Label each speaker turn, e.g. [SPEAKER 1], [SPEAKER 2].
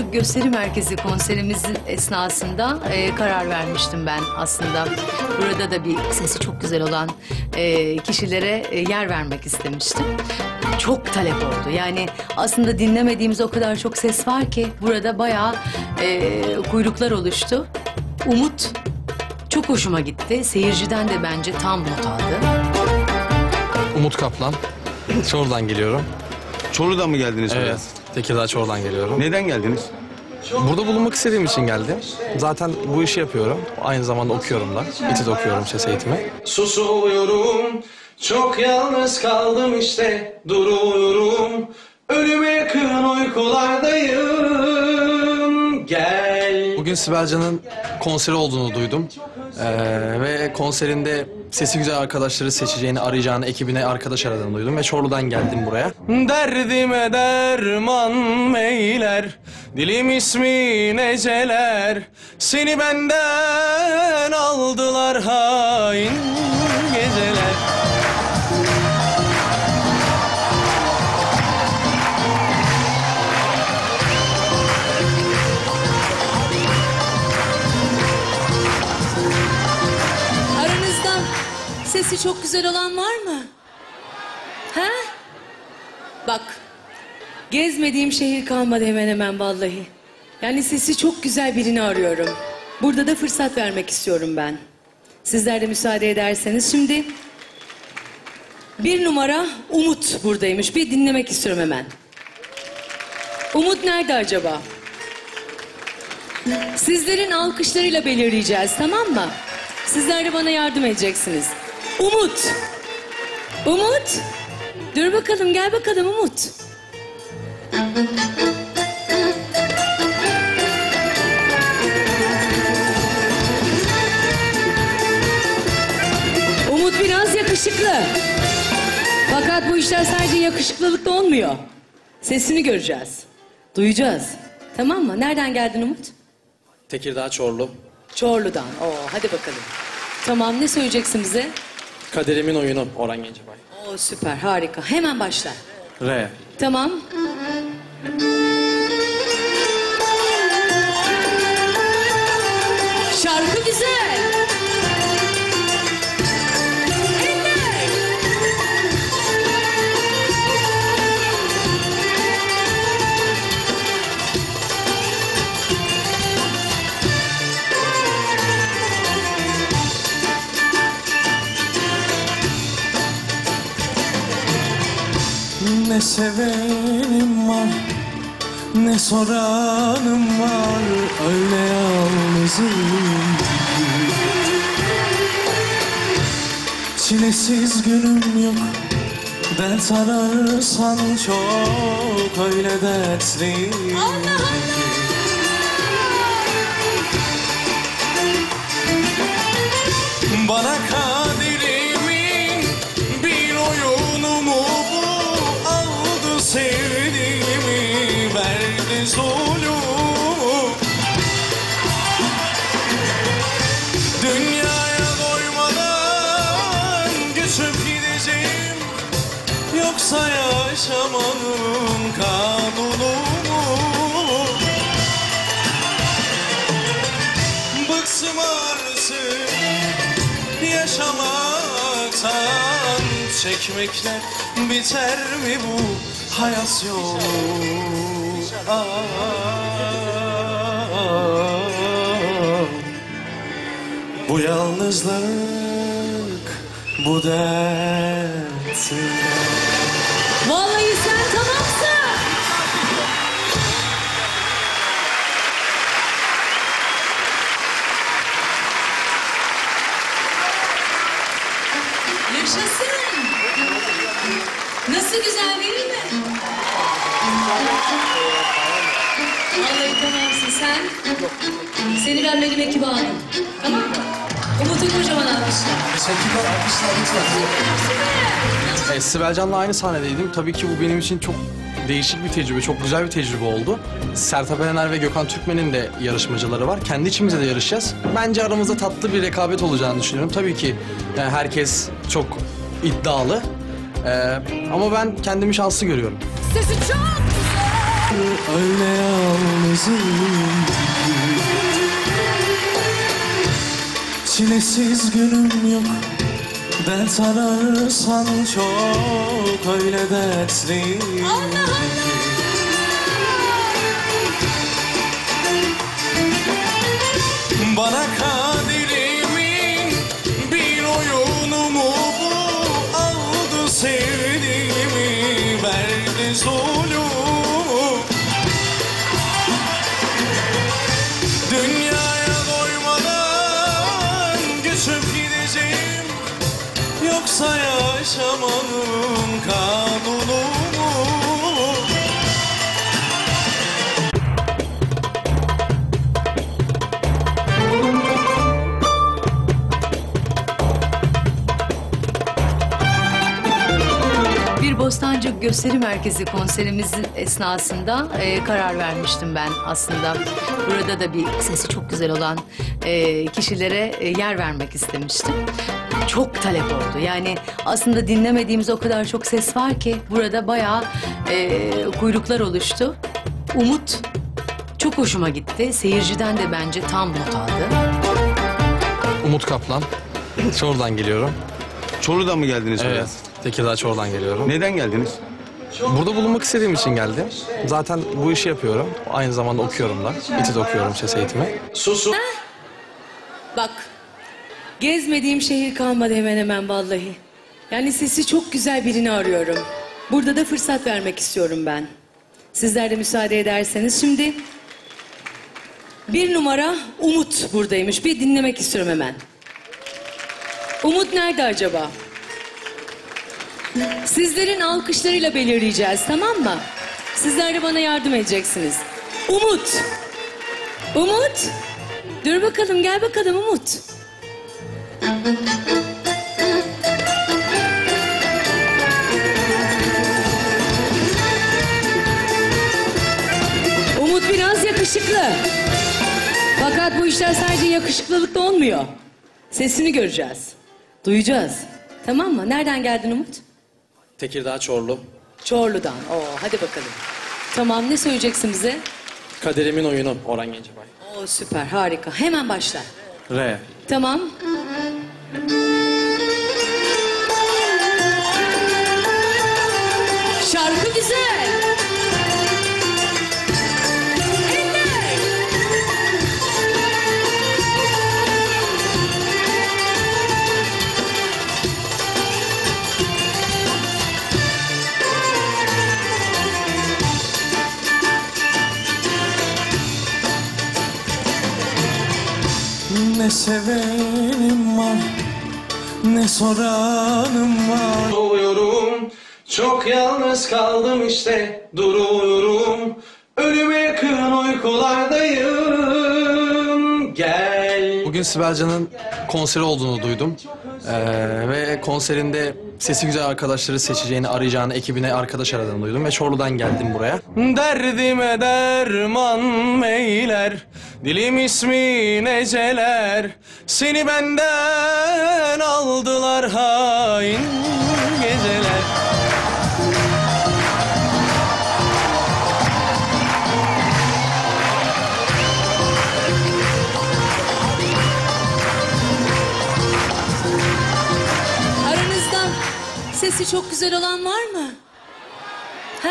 [SPEAKER 1] gösteri merkezi konserimizin esnasında karar vermiştim ben aslında. Burada da bir sesi çok güzel olan kişilere yer vermek istemiştim. Çok talep oldu. Yani aslında dinlemediğimiz o kadar çok ses var ki burada bayağı kuyruklar oluştu. Umut çok hoşuma gitti. Seyirciden de bence tam not aldı.
[SPEAKER 2] Umut Kaplan. Çorlu'dan geliyorum.
[SPEAKER 3] Çorlu'dan mı geldiniz buraya?
[SPEAKER 2] Evet. Tekirdağ Çorlu'dan geliyorum.
[SPEAKER 3] Neden geldiniz?
[SPEAKER 2] Burada bulunmak istediğim için geldim. Zaten bu işi yapıyorum. Aynı zamanda okuyorum da. İTÜ'de okuyorum ses eğitimi.
[SPEAKER 4] Susuyorum, çok yalnız kaldım işte, duruyorum. Ölüme yakın uykulardayım, gel.
[SPEAKER 2] Bugün Sibel Can'ın konseri olduğunu duydum. Ve konserinde sesi güzel arkadaşları seçeceğini, arayacağını, ekibine arkadaş aradığını duydum. Ve Çorlu'dan geldim buraya.
[SPEAKER 4] Derdime derman meyler, dilim ismi neceler. Seni benden aldılar hain geceler.
[SPEAKER 1] Aranızda sesi çok güzel olan var mı? Ha? Bak, gezmediğim şehir kalmadı hemen hemen vallahi. Yani sesi çok güzel birini arıyorum. Burada da fırsat vermek istiyorum ben. Sizler de müsaade ederseniz. Şimdi 1 numara Umut buradaymış. Bir dinlemek istiyorum hemen. Umut nerede acaba? Sizlerin alkışlarıyla belirleyeceğiz, tamam mı? Sizler de bana yardım edeceksiniz. Umut! Umut! Dur bakalım, gel bakalım Umut. Umut biraz yakışıklı. Fakat bu işler sadece yakışıklılıkla olmuyor. Sesini göreceğiz. Duyacağız. Tamam mı? Nereden geldin Umut?
[SPEAKER 2] Tekirdağ Çorlu.
[SPEAKER 1] Çorlu'dan. Oo, hadi bakalım. Tamam, ne söyleyeceksin bize?
[SPEAKER 2] Kaderimin oyunu Orhan Gencebay.
[SPEAKER 1] Oo, süper, harika. Hemen başla.
[SPEAKER 2] R.
[SPEAKER 1] Tamam. Şarkı güzel. Eller.
[SPEAKER 4] Ne sevenim var, ne soranım var, öyle yalnızım. Çilesiz günüm yok, dert ararsan çok, öyle dertliyim. Bana kaderimin bir oyunu mu bu? Aldı sevdiğimi, verdi zulüm. Dünyaya doymadan göçüp gideceğim, yoksa yaşamanın kanunu mu? Bıksım artık yaşamaktan, çekmekle biter mi bu hayat yolu? Bu yalnızlık, bu dert.
[SPEAKER 1] Vallahi sen tamamsın. Yaşasın. Nasıl güzel değil mi? Vallahi tamamsın sen. Seni ben benim ekibe alayım. Tamam mı? Umut'u kocaman almışlar.
[SPEAKER 4] Teşekkürler, alkışlar lütfen.
[SPEAKER 2] Sibel Can'la aynı sahnedeydim. Tabii ki bu benim için çok değişik bir tecrübe, çok güzel bir tecrübe oldu. Sertab Erener ve Gökhan Türkmen'in de yarışmacıları var. Kendi içimizde de yarışacağız. Bence aramızda tatlı bir rekabet olacağını düşünüyorum. Tabii ki herkes çok iddialı. Ama ben kendimi şanslı görüyorum.
[SPEAKER 1] Sesi çok güzel.
[SPEAKER 4] öyle yalnızım. Çilesiz günüm yok, dert ararsan çok, öyle dertliyim. Bana kaderimin bir oyunu mu bu? Aldı sevdiğimi, verdi zulüm. Dünyaya doymadan göçüp gideceğim, yoksa yaşamanın kanunu mu?
[SPEAKER 1] Bir Bostancı Gösteri Merkezi konserimizin esnasında karar vermiştim ben aslında. Burada da bir sesi çok güzel olan kişilere yer vermek istemiştim. Çok talep oldu. Yani aslında dinlemediğimiz o kadar çok ses var ki burada bayağı kuyruklar oluştu. Umut çok hoşuma gitti. Seyirciden de bence tam not aldı.
[SPEAKER 2] Umut Kaplan. Çorlu'dan geliyorum.
[SPEAKER 3] Çorlu'dan mı geldiniz buraya?
[SPEAKER 2] Evet. Tekirdağ Çorlu'dan geliyorum.
[SPEAKER 3] Neden geldiniz?
[SPEAKER 2] Burada bulunmak istediğim için geldim. Zaten bu işi yapıyorum. Aynı zamanda okuyorum da. İTÜ'de okuyorum ses eğitimi.
[SPEAKER 4] Susun.
[SPEAKER 1] Bak, gezmediğim şehir kalmadı hemen hemen vallahi. Yani sesi çok güzel birini arıyorum. Burada da fırsat vermek istiyorum ben. Sizler de müsaade ederseniz. Şimdi bir numara Umut buradaymış. Bir dinlemek istiyorum hemen. Umut nerede acaba? Sizlerin alkışlarıyla belirleyeceğiz, tamam mı? Sizler de bana yardım edeceksiniz. Umut! Umut! Dur bakalım, gel bakalım Umut. Umut biraz yakışıklı. Fakat bu işler sadece yakışıklılıkla olmuyor. Sesini göreceğiz. Duyacağız. Tamam mı? Nereden geldin Umut?
[SPEAKER 2] Tekirdağ Çorlu.
[SPEAKER 1] Çorlu'dan. Oo, hadi bakalım. Tamam, ne söyleyeceksin bize?
[SPEAKER 2] Kaderimin oyunu Orhan Gencebay.
[SPEAKER 1] Oo, süper, harika. Hemen başla.
[SPEAKER 2] R.
[SPEAKER 1] Tamam. Şarkı güzel. Eller.
[SPEAKER 4] Ne sevenim var, ne soranım var.
[SPEAKER 2] Doğuyorum, çok yalnız kaldım işte, duruyorum. Ölüme yakın uykulardayım, gel. Bugün Sibel Can'ın konseri olduğunu duydum. Ve konserinde sesi güzel arkadaşları seçeceğini, arayacağını, ekibine arkadaş aradığını duydum. Ve Çorlu'dan geldim buraya. Derdime derman meyler, dilim ismi neceler. Seni benden aldılar hain geceler.
[SPEAKER 1] Aranızda sesi çok güzel olan var mı?